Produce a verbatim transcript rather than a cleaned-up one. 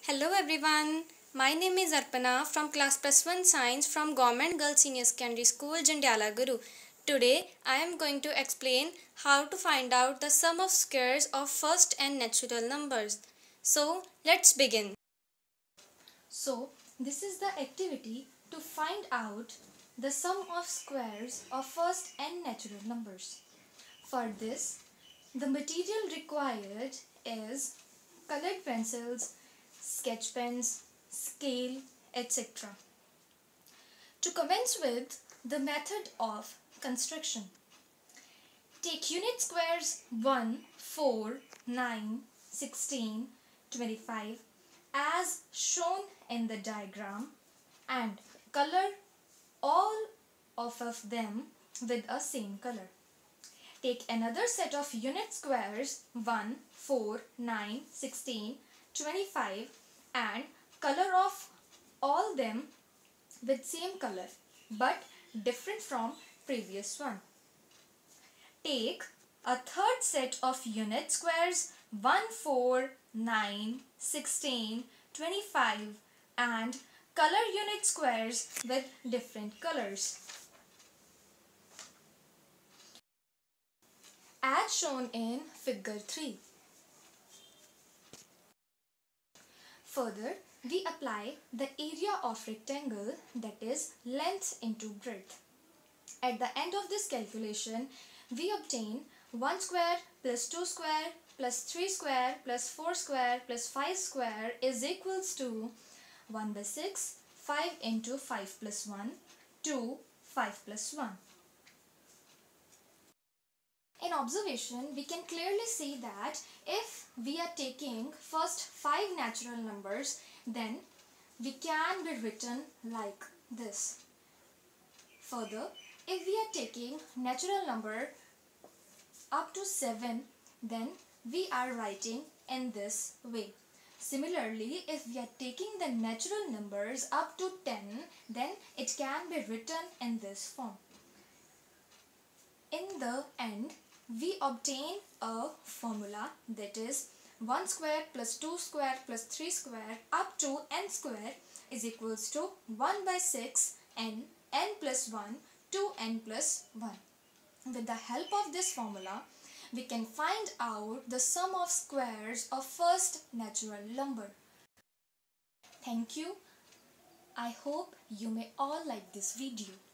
Hello everyone, my name is Arpana from class plus one science from Government Girls Senior Secondary School Jandiala Guru. Today I am going to explain how to find out the sum of squares of first and natural numbers. So let's begin. So this is the activity to find out the sum of squares of first and natural numbers. For this, the material required is colored pencils, sketch pens, scale, et cetera. To commence with the method of construction. Take unit squares one, four, nine, sixteen, twenty-five as shown in the diagram and color all of them with a same color. Take another set of unit squares one, four, nine, sixteen, twenty-five and color of all them with same color but different from previous one. Take a third set of unit squares one, four, nine, sixteen, twenty-five and color unit squares with different colors. As shown in figure three. Further, we apply the area of rectangle, that is length into breadth. At the end of this calculation, we obtain one square plus two square plus three square plus four square plus five square is equals to one by six, five into five plus one, two, five plus one. In observation, we can clearly see that if we are taking first five natural numbers, then we can be written like this. Further, if we are taking natural number up to seven, then we are writing in this way. Similarly, if we are taking the natural numbers up to ten, then it can be written in this form. In the end, we obtain a formula, that is one square plus two square plus three square up to n square is equals to one by six n, n plus one, two n plus one. With the help of this formula, we can find out the sum of squares of first natural number. Thank you. I hope you may all like this video.